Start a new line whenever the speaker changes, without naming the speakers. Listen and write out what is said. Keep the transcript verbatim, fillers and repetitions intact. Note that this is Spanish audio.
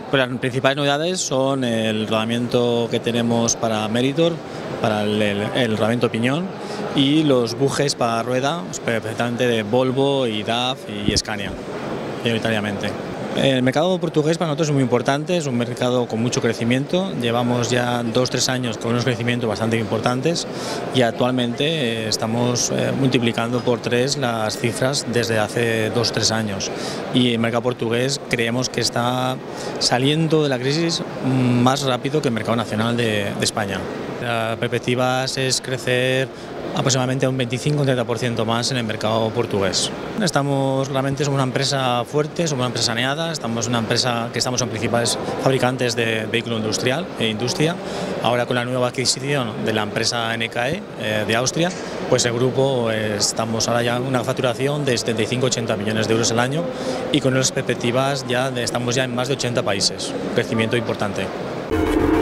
Pues las principales novedades son el rodamiento que tenemos para Meritor, para el, el, el rodamiento piñón, y los bujes para rueda, perfectamente de Volvo y D A F y Scania, mayoritariamente. El mercado portugués para nosotros es muy importante, es un mercado con mucho crecimiento, llevamos ya dos o tres años con unos crecimientos bastante importantes y actualmente estamos multiplicando por tres las cifras desde hace dos o tres años, y el mercado portugués creemos que está saliendo de la crisis más rápido que el mercado nacional de, de España. La perspectiva es crecer aproximadamente un veinticinco a treinta por ciento más en el mercado portugués. Estamos, realmente somos una empresa fuerte, somos una empresa saneada, estamos una empresa que estamos en principales fabricantes de vehículo industrial e industria. Ahora con la nueva adquisición de la empresa N K E eh, de Austria, pues el grupo eh, estamos ahora ya en una facturación de setenta y cinco a ochenta millones de euros al año, y con unas perspectivas ya de, estamos ya en más de ochenta países, crecimiento importante.